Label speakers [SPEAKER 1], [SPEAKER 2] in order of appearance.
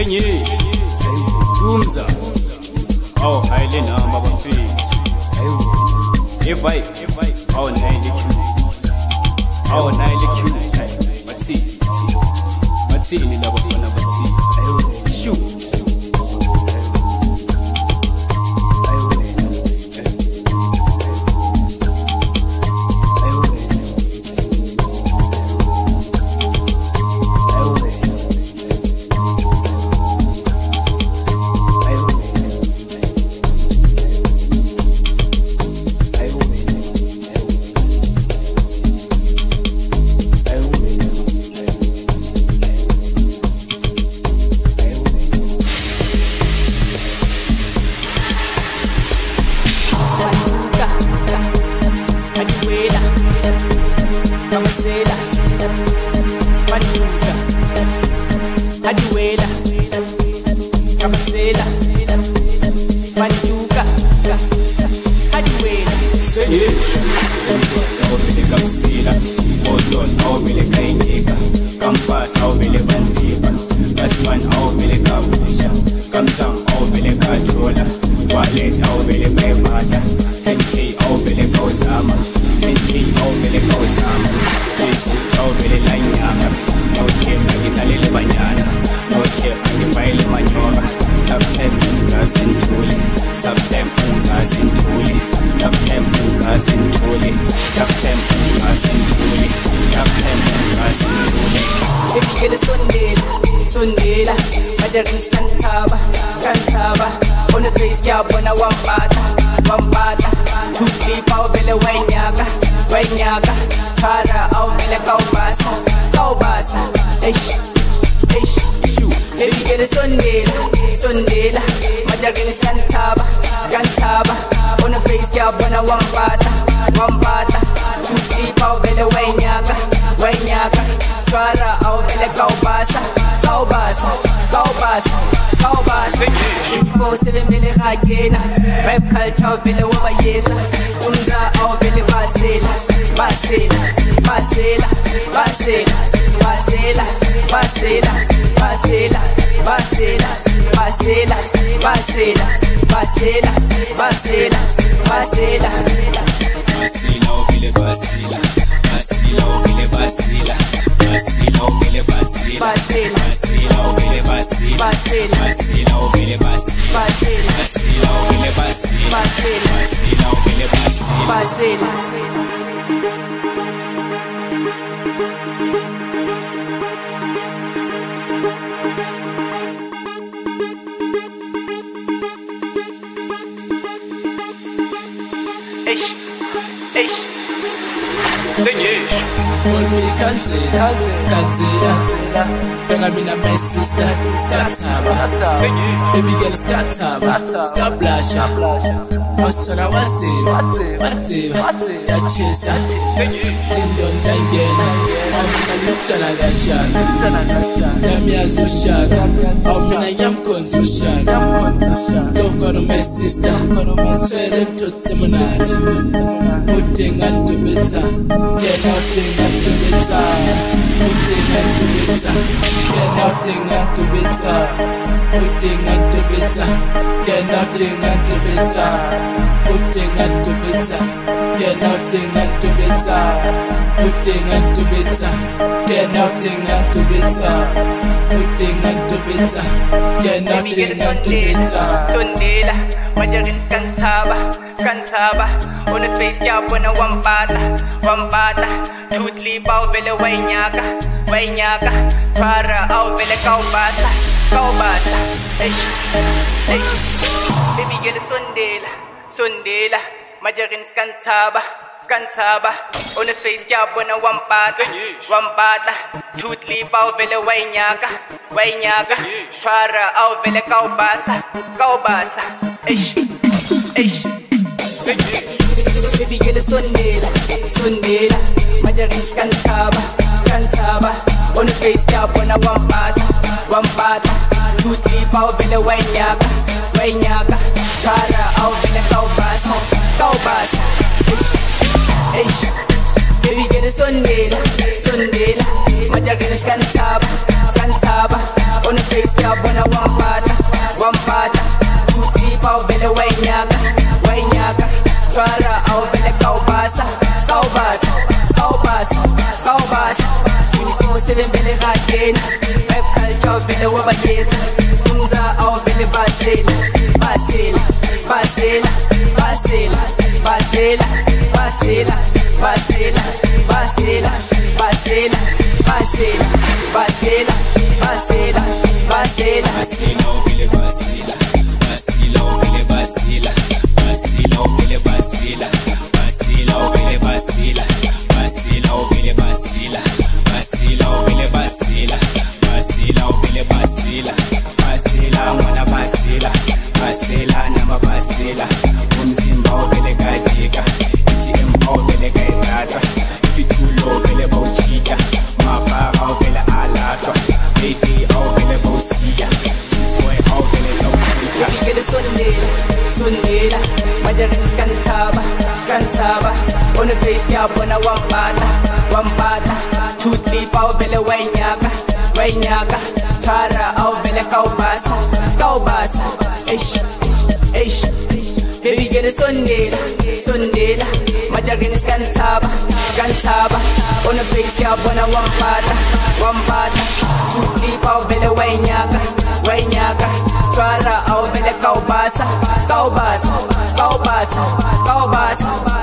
[SPEAKER 1] Senye, Tumza, oh, Highland, Mama Face, if I, oh, Nile Q, oh, Nile Q, Mati, in the love of Mati, shoot.
[SPEAKER 2] Sundela, Madarin Scantaba, on the face cap when I want bata, 2 3 power bella Wainaga, Tara out Bella Kaubasa, baby get a Sundela, Madarin Scantaba, on the face cap when I want bata, 2 3 power bella Wainaga, Tara out Bella Kaubasa, 24/7 vele ragena, rap culture vele wabayeta, Tumza au vele basela,
[SPEAKER 3] Cancela, venga mina my sister, Scataba, baby girl Scataba, Scablasha, Ostara wate, Yachesa, Tindon Dangena, Amina Lutana Gashan, Yamia Zushan, Amina Yamkon Zushan, don't go to my sister, swearing to Timonat. Putting out to better, get nothing out to better. Putting out to better, get nothing out to better. Putting out to better, get nothing out to better. Putting out to better, get nothing out to better. Putting out to better, get nothing out to better. Putting out to better, get nothing out to better.
[SPEAKER 2] Sundela, Madarin Scantaba, on the face cap when I want bata, 2 3 power bella Wainaga, Tara out Bella Kaubasa, baby girl Sundela, Madarin Scantaba, on the face cap when I want bata, 2 3 power bella Wainaga, Tara out Bella Kaubasa, baby girl Sundela, Madarin Scantaba, on the face cap when I want bata, 2 3 power bella Wainaga, Tara out Bella Kaubasa, baby girl Sundela, Madarin Scantaba, on the face face ya bona wampata, wampata 2, 3, 4 vele wainyaka, wainyaka Twara au vele kaubasa, kaubasa, kaubasa, kaubasa 24/7 vele rakena, rap culture vele wabayeta Tumza au vele basela, basela, basela, basela, basela, basela, basela, basela, basela, basela, basela, basela, basela,
[SPEAKER 1] Basila ovile basila, basila ovile basila, basila ovile basila, basila ovile basila, basila ovile basila, basila ovile basila, basila ovile basila, basila ngwana basila, basila nama basila, umzimba ovile kajika, ithi ovile kayithatha, ifitulo ovile bawujika, mapara ovile alatwa, baby ovile bawusiya, boy ovile tawukhutha.
[SPEAKER 2] Ngibikele sondela, sondela Majarini skantaba, skantaba On the face ngiyabona wampata, wampata 2, 3, 4 vele wainyaka, wainyaka Twara au vele kaubasa, kaubasa Eish, eish Ngibikele sondela, sondela Majarini skantaba, skantaba On the face ngiyabona wampata, wampata 2, 3, 4 vele wainyaka, wainyaka Twara au vele kaubasa, kaubasa, kaubasa, kaubasa